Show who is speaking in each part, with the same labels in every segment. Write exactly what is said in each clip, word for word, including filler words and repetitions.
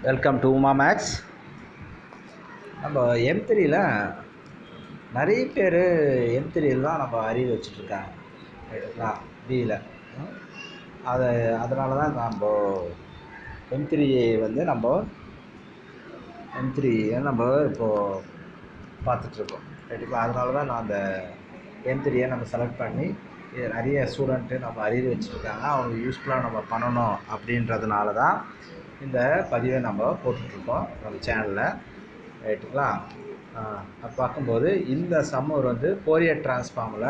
Speaker 1: Welcome to Uma maths. நம்ம M த்ரீல நிறைய பேர் எம் த்ரீல தான் நம்ம அறிவு வச்சுட்ருக்காங்க ரைட்டுங்களா, பியில். அதை அதனால தான் நம்ம எம் த்ரீ வந்து நம்ம எம் த்ரீ நம்ம இப்போது பார்த்துட்ருக்கோம் ரைட்டுங்களா. அதனால தான் நான் அந்த எம் த்ரீயை நம்ம செலக்ட் பண்ணி நிறைய ஸ்டூடெண்ட்டு நம்ம அறிவு வச்சுருக்காங்க, அவங்களுக்கு யூஸ்ஃபுல்லாக நம்ம பண்ணணும் அப்படின்றதுனால தான் இந்த பதிவை நம்ம போட்டுட்ருக்கோம் நம்ம சேனலில் ரைட்டுங்களா. அது பார்க்கும்போது இந்த சம்மர் வந்து ஃபோரியர் டிரான்ஸ்ஃபார்மில்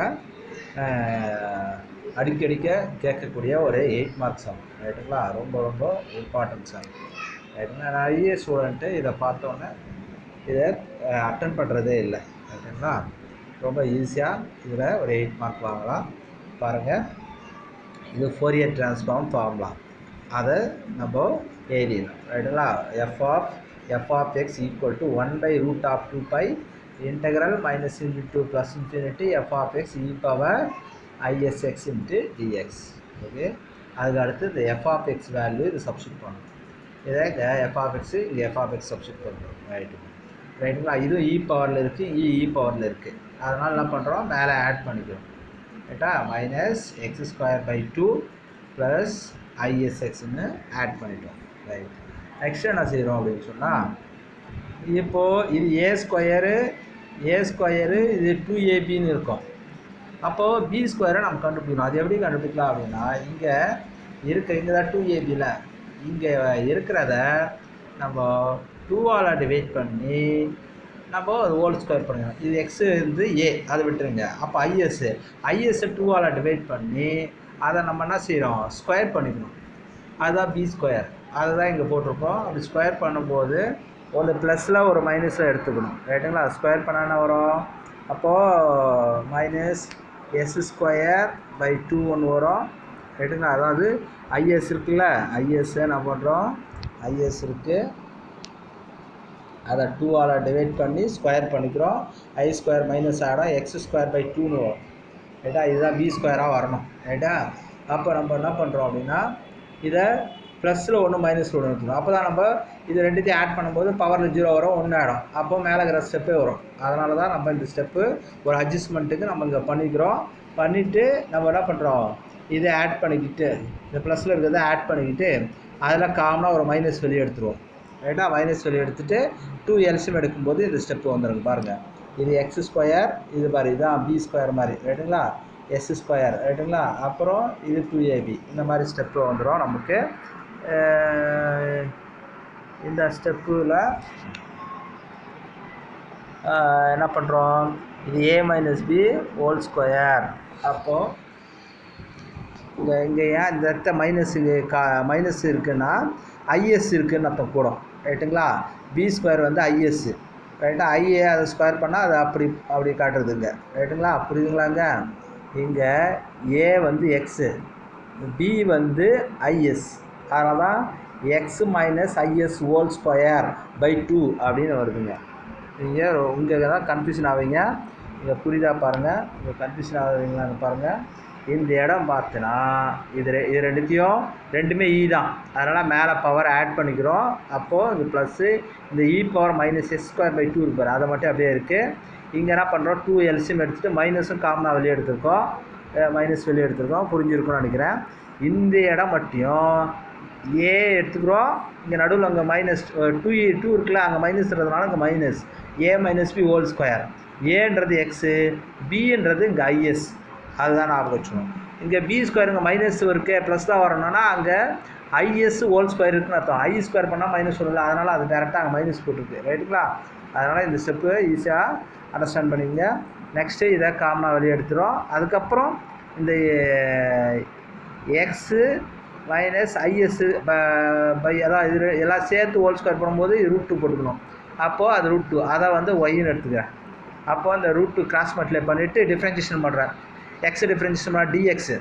Speaker 1: அடிக்கடிக்க கேட்கக்கூடிய ஒரு எயிட் மார்க் சம் ரைட்டுங்களா. ரொம்ப ரொம்ப இம்பார்ட்டன்ட் சம் ரைட்டுங்களா. நிறைய ஸ்டூடெண்ட்டு இதை பார்த்தோன்னே இதை அட்டன் பண்ணுறதே இல்லை ரைட்டுங்களா. ரொம்ப ஈஸியாக இதில் ஒரு எயிட் மார்க் வாங்கலாம். பாருங்கள், இது ஃபோரியர் டிரான்ஸ்ஃபார்ம் ஃபார்முலா, அதை நம்ம எழுதிடணும் ரைட்டுங்களா. F of F of x equal to one by root of two pi integral minus into to plus infinity F of x e power i s x into d x. Okay, அதுக்கு அடுத்து இந்த F of x value இது substitute பண்ணணும். இதை F of x இங்கே F of x substitute பண்ணுறோம் right ரைட்டுங்களா. இதுவும் இ பவரில் இருக்குது, இ இ பவரில் இருக்குது. அதனால் என்ன பண்ணுறோம், மேலே ஆட் பண்ணிக்கிறோம் ரைட்டா. Minus x square by two plus ஐஎஸ்எக்ஸ்ன்னு ஆட் பண்ணிட்டோம் ரைட். நெக்ஸ்ட் என்ன செய்கிறோம் அப்படின்னு சொன்னால், இப்போது இது ஏ ஸ்கொயரு ஏ ஸ்கொயரு இது டூ ஏபின்னு இருக்கும். அப்போது பி ஸ்கொயரை நம்ம கண்டுபிடிக்கணும். அது எப்படி கண்டுபிடிக்கலாம் அப்படின்னா, இங்கே இருக்க இங்கே தான் டூ ஏபியில் இங்கே இருக்கிறத நம்ம டூவால் டிவைட் பண்ணி நம்ம அது ஹோல் ஸ்கொயர் பண்ணிக்கணும். இது எக்ஸு வந்து ஏ, அதை விட்டுருங்க. அப்போ ஐஎஸ்ஸு ஐஎஸ்ஸை டூவால் டிவைட் பண்ணி அதை நம்ம என்ன செய்கிறோம், ஸ்கொயர் பண்ணிக்கணும். அதுதான் பி ஸ்கொயர், அதுதான் இங்கே போட்டிருக்கோம். அப்படி ஸ்கொயர் பண்ணும்போது ஒரு ப்ளஸில் ஒரு மைனஸில் எடுத்துக்கணும் ரைட்டுங்களா. ஸ்கொயர் பண்ணால் என்ன வரும், அப்போது minus s square by two ஒன்று வரும் ரைட்டுங்களா. அதாவது ஐஎஸ் இருக்குல்ல, ஐஎஸ்ஸை என்ன பண்ணுறோம், ஐஎஸ் இருக்குது, அதை டூவால் டிவைட் பண்ணி ஸ்கொயர் பண்ணிக்கிறோம். ஐ ஸ்கொயர் மைனஸ் ஆகிடும், எக்ஸ் ஸ்கொயர் பை டூன்னு வரும் ரைட்டா. இதுதான் பி ஸ்கொயராக வரணும் ரைட்டா. அப்போ நம்ம என்ன பண்ணுறோம் அப்படின்னா, இதை ப்ளஸில் ஒன்று மைனஸில் ஒன்று எடுத்துக்கணும். அப்போ தான் நம்ம இது ரெண்டுத்தையும் ஆட் பண்ணும்போது பவரில் ஜீரோ வரும், ஒன்று ஆகிடும். அப்போ மேலே இருக்கிற ஸ்டெப்பே வரும். அதனால தான் நம்ம இந்த ஸ்டெப்பு ஒரு அட்ஜஸ்ட்மெண்ட்டுக்கு நம்ம இங்கே பண்ணிக்கிறோம். பண்ணிவிட்டு நம்ம என்ன பண்ணுறோம், இதை ஆட் பண்ணிக்கிட்டு இந்த ப்ளஸில் இருக்கிறத ஆட் பண்ணிக்கிட்டு அதில் காமனாக ஒரு மைனஸ் வெளியே எடுத்துருவோம் ரைட்டா. மைனஸ் வெளியே எடுத்துகிட்டு டூ எல்சியம் எடுக்கும்போது இந்த ஸ்டெப்பு வந்துடுங்க. பாருங்கள், இது எக்ஸ் ஸ்கொயர், இது பாரு இதுதான் பி ஸ்கொயர் மாதிரி ரைட்டுங்களா, எஸ் ஸ்கொயர் ரைட்டுங்களா. அப்புறம் இது டூ ஏபி, இந்த மாதிரி ஸ்டெப்பு வந்துடும் நமக்கு. இந்த ஸ்டெப்பில் என்ன பண்ணுறோம், இது a minus b whole square. அப்போது இங்கே இங்கே ஏன் இந்த இடத்த மைனஸுக்கு கா மைனஸ் இருக்குன்னா ஐஎஸ் இருக்குதுன்னு அர்த்தம் கூடும் ரைட்டுங்களா. பி ஸ்கொயர் வந்து ஐஎஸ்ஸு ரைட்டா. ஐஏ அதை ஸ்கொயர் பண்ணால் அது அப்படி அப்படி காட்டுறதுங்க ரைட்டுங்களா. புரியுதுங்களாங்க. இங்கே ஏ வந்து எக்ஸு, பி வந்து ஐஎஸ், அதனால தான் x minus i s whole square by two அப்படின்னு வருதுங்க. நீங்கள் இங்கே தான் கன்ஃபியூஷன் ஆவீங்க. இங்கே புரியுதா பாருங்கள், இங்கே கன்ஃபியூஷன் ஆகுதுங்களான்னு பாருங்கள். இந்த இடம் பார்த்தினா இது ரெ இது ரெண்டுத்தையும் ரெண்டுமே இ தான், அதனால் மேலே பவர் ஆட் பண்ணிக்கிறோம். அப்போது இது ப்ளஸ்ஸு இந்த e power minus s square by two இருப்பார், அதை மட்டும் அப்படியே இருக்குது. இங்கே என்ன பண்ணுறோம், டூ எல்சியம் எடுத்துகிட்டு மைனஸும் காமனாக வெளியே எடுத்துருக்கோம், மைனஸ் வெளியே எடுத்துருக்கோம். புரிஞ்சிருக்கும்னு நினைக்கிறேன். இந்த இடம் மட்டும் ஏ எடுத்துக்கிறோம். இங்கே நடுவில் அங்கே மைனஸ் டூ டூ இருக்குல்ல, அங்கே மைனஸ்ன்றதுனால இங்கே minus a minus b whole square. ஏன்றது எக்ஸு, பின்றது இங்கே ஐஎஸ், அதுதான் ஞாபகம் வச்சுக்கணும். இங்கே பி ஸ்கொயர் இங்கே மைனஸ் இருக்குது, ப்ளஸ் தான் வரணும்னா அங்கே ஐஎஸ் ஹோல் ஸ்கொயர் இருக்குன்னு அர்த்தம். ஐ ஸ்கொயர் பண்ணால் மைனஸ் வரல, அதனால் அது டேரெக்டாக அங்கே மைனஸ் போட்டுருக்கு ரைட்டுங்களா. அதனால் இந்த ஸ்டெப்பு ஈஸியாக அண்டர்ஸ்டாண்ட் பண்ணிங்க. நெக்ஸ்ட்டு இதை காமனாக வெளியே எடுத்துகிறோம். அதுக்கப்புறம் இந்த எக்ஸு மைனஸ் ஐஎஸ்ஸு பை அதான் இது எல்லாம் சேர்த்து ஹோல் ஸ்கொயர் பண்ணும்போது இது ரூட் டூ போட்டுக்கணும். அப்போது அது ரூட் டூ, அதை வந்து ஒய்ன்னு எடுத்துக்கிறேன். அப்போது அந்த ரூட் டூ கிராஸ் மல்டிப்ளை பண்ணிவிட்டு டிஃப்ரென்ஷியேஷன் பண்ணுறேன். எக்ஸ் டிஃப்ரென்ஷியேஷன் பண்ணால் டிஎக்ஸு,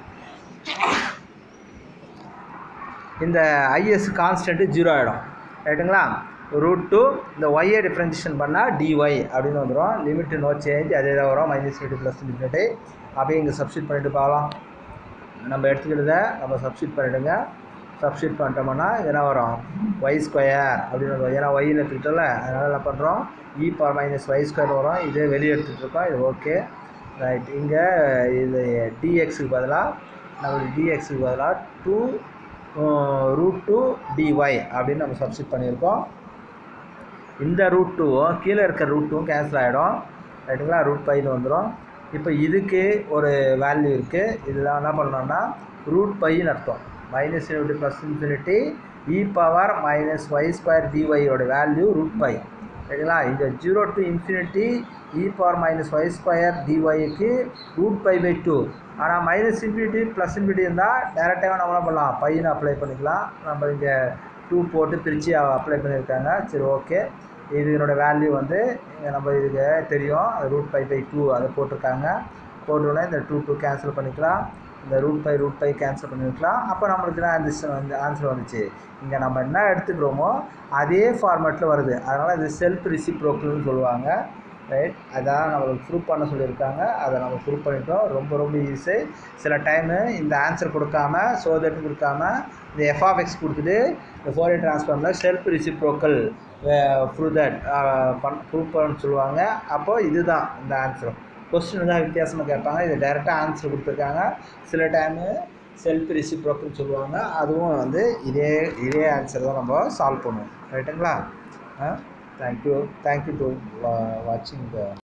Speaker 1: இந்த ஐஎஸ் கான்ஸ்டன்ட்டு ஜீரோ ஆகிடும் ரைட்டுங்களா. ரூட் டூ இந்த ஒய்யை டிஃப்ரென்ஷியேஷன் பண்ணால் டிஒய் அப்படின்னு வந்துடும். லிமிட்டு நோ சேஞ்ச், அதே தான் வரும், மைனஸ் எயிட்டு ப்ளஸ் இன்ஃபினிட்டி. அப்படியே இங்கே சப்ஸ்டியூட் பண்ணிவிட்டு பார்க்கலாம். நம்ம எடுத்துக்கிறத நம்ம சப்ஸ்டியூட் பண்ணிவிடுங்க. சப்ஸ்டியூட் பண்ணிட்டோம்னா என்ன வரும் ஒய் ஸ்கொயர் அப்படின்னு வரும். ஏன்னா ஒய்யில் எடுத்துக்கிட்டோம்ல, அதனால் என்ன பண்ணுறோம் e power minus y square வரும். இதே வெளியே எடுத்துகிட்டு இருக்கோம். இது ஓகே ரைட். இங்கே இது டிஎக்ஸுக்கு பதிலாக நம்மளுக்கு டிஎக்ஸுக்கு பதிலாக டூ ரூட் டூ டிஒய் அப்படின்னு நம்ம சப்ஸ்டியூட் பண்ணியிருக்கோம். இந்த ரூட் டூவும் கீழே இருக்கிற ரூட் டூவும் கேன்சல் ஆகிடும் ரைட்டுங்களா, ரூட் பைன்னு வந்துடும். இப்போ இதுக்கு ஒரு வேல்யூ இருக்குது. இதெல்லாம் என்ன பண்ணோம்னா ரூட் பைன்னு அர்த்தம். Minus infinity plus infinity e power minus y square டிஒயோட வேல்யூ ரூட் பை ரைட்டுங்களா. இந்த zero to infinity e power minus y square டிஒய்க்கு ரூட் பை பை டூ. ஆனால் மைனஸ் இன்ஃபினிட்டி ப்ளஸ் இன்ஃபினிட்டி இருந்தால் டேரெக்டாக நம்ம என்ன பண்ணலாம் பையனை அப்ளை பண்ணிக்கலாம். நம்ம இங்கே டூ போட்டு பிரித்து அப்ளை பண்ணியிருக்காங்க. சரி ஓகே. இது இதனோட வேல்யூ வந்து நம்ம இதுக்கு தெரியும், ரூட் பை பை டூ அதை போட்டிருக்காங்க. போட்டோன்னே இந்த டூ டூ கேன்சல் பண்ணிக்கலாம், இந்த root pi root pi cancel பண்ணிக்கலாம். அப்போ நம்மளுக்கு தான் ஆன்சர் வந்து ஆன்சர் வந்துச்சு. இங்கே நம்ம என்ன எடுத்துக்கிறோமோ அதே ஃபார்மேட்டில் வருது. அதனால் இது செல்ஃப் ரெசிப்ரோக்கல்னு சொல்லுவாங்க ரைட். அதான் நம்மளுக்கு ப்ரூவ் பண்ண சொல்லியிருக்காங்க. அதை நம்ம ப்ரூவ் பண்ணிட்டோம். ரொம்ப ரொம்ப ஈஸி. சில டைமு இந்த ஆன்சர் கொடுக்காம சோதட்டு கொடுக்காம இந்த எஃப் ஆஃப் எக்ஸ் கொடுத்துட்டு இந்த ஃபோரியர் ட்ரான்ஸ்ஃபார்மில் செல்ஃப் ரெசிப்ரோக்கல் ப்ரூவ் தட் பண் ப்ரூவ் பண்ண சொல்லுவாங்க. அப்போது இதுதான் இந்த ஆன்சரும். கொஸ்டின் தான் வித்தியாசமாக கேட்பாங்க. இது டைரெக்டாக ஆன்சர் கொடுத்துருக்காங்க. சில டைமு செல்ஃப் ரெசிப்ரோக்கல்னு சொல்லுவாங்க. அதுவும் வந்து இதே இதே ஆன்சர் தான் நம்ம சால்வ் பண்ணுவோம் ரைட்டுங்களா. தேங்க்யூ தேங்க்யூ டு வாட்சிங் த